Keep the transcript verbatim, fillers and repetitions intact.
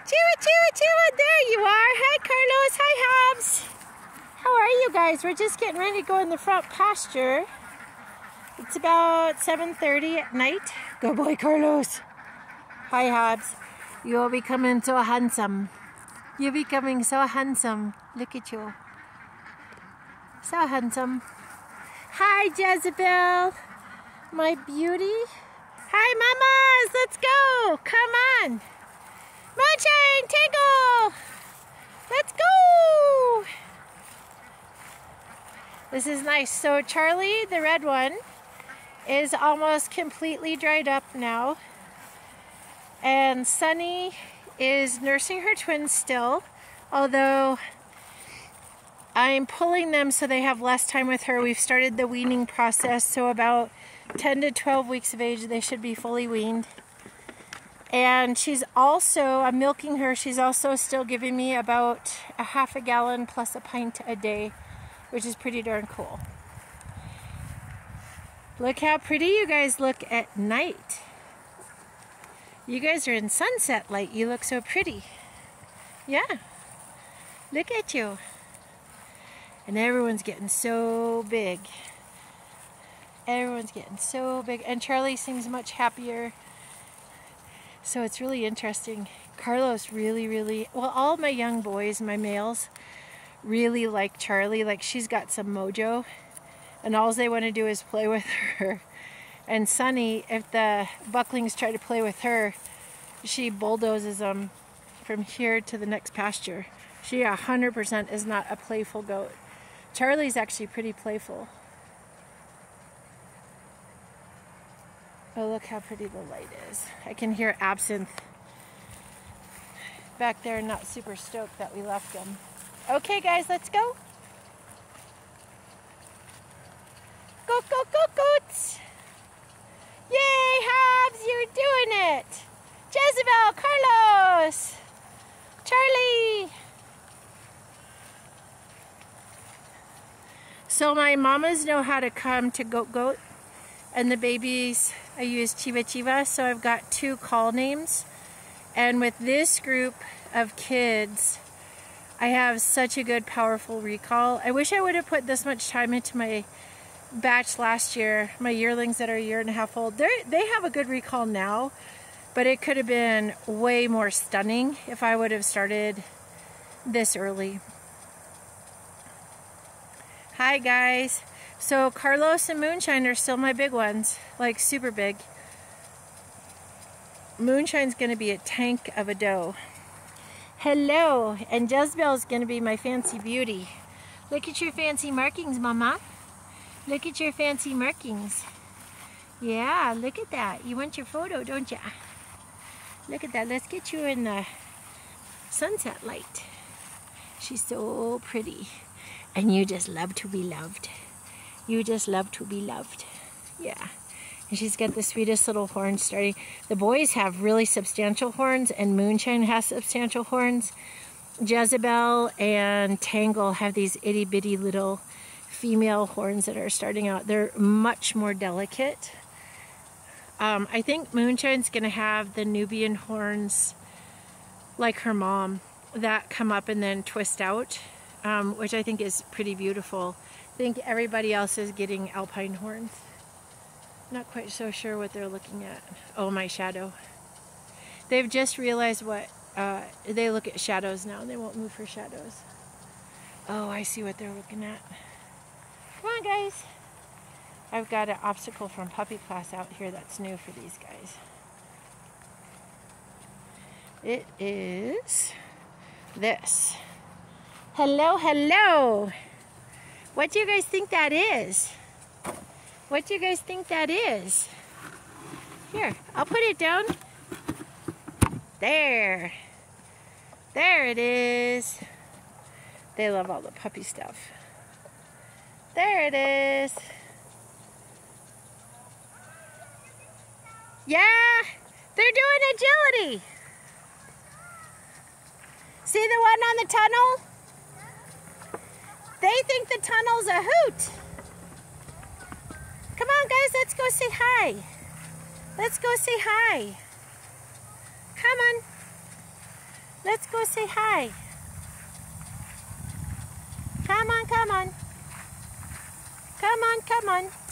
Chewa, chewa, chewa. There you are. Hi, Carlos. Hi, Hobbs. How are you guys? We're just getting ready to go in the front pasture. It's about seven thirty at night. Good boy, Carlos. Hi, Hobbs. You're becoming so handsome. You're becoming so handsome. Look at you. So handsome. Hi, Jezebel. My beauty. Hi, mamas. Let's go. Come on. Moonshine, Tangle. Let's go. This is nice. So Charlie, the red one, is almost completely dried up now. And Sunny is nursing her twins still, although I'm pulling them so they have less time with her. We've started the weaning process, so about ten to twelve weeks of age they should be fully weaned. And she's also, I'm milking her, she's also still giving me about a half a gallon plus a pint a day, which is pretty darn cool. Look how pretty you guys look at night. You guys are in sunset light. You look so pretty. Yeah. Look at you. And everyone's getting so big. Everyone's getting so big. And Charlie seems much happier. So it's really interesting. Carlos really, really, well, all my young boys, my males, really like Charlie. Like, she's got some mojo. And all they want to do is play with her. And Sunny, if the bucklings try to play with her, she bulldozes them from here to the next pasture. She one hundred percent is not a playful goat. Charlie's actually pretty playful. Oh, look how pretty the light is. I can hear Absinthe back there, not super stoked that we left him. Okay, guys, let's go. Go, go, go, goats. Yay, Hobbs, you're doing it. Jezebel, Carlos, Charlie. So my mamas know how to come to goat goat, and the babies, I use Chiva Chiva, so I've got two call names. And with this group of kids, I have such a good, powerful recall. I wish I would have put this much time into my batch last year, my yearlings that are a year and a half old. They they have a good recall now, but it could have been way more stunning if I would have started this early. Hi guys. So Carlos and Moonshine are still my big ones, like super big. Moonshine's gonna be a tank of a doe. Hello, and Jezebel's gonna be my fancy beauty. Look at your fancy markings, Mama. Look at your fancy markings. Yeah, look at that. You want your photo, don't you? Look at that. Let's get you in the sunset light. She's so pretty. And you just love to be loved. You just love to be loved. Yeah. And she's got the sweetest little horns starting. The boys have really substantial horns, and Moonshine has substantial horns. Jezebel and Tangle have these itty bitty little female horns that are starting out. They're much more delicate. Um, I think Moonshine's going to have the Nubian horns like her mom that come up and then twist out, um, which I think is pretty beautiful. I think everybody else is getting alpine horns. Not quite so sure what they're looking at. Oh, my shadow. They've just realized what, uh, they look at shadows now. They won't move for shadows. Oh, I see what they're looking at. Come on, guys. I've got an obstacle from puppy class out here that's new for these guys. It is this. Hello, hello. What do you guys think that is? What do you guys think that is? Here, I'll put it down. There. There it is. They love all the puppy stuff. There it is. Yeah, they're doing agility. See the one on the tunnel? They think the tunnel's a hoot. Come on, guys, let's go say hi. Let's go say hi. Come on. Let's go say hi. Come on, come on. Come on, come on.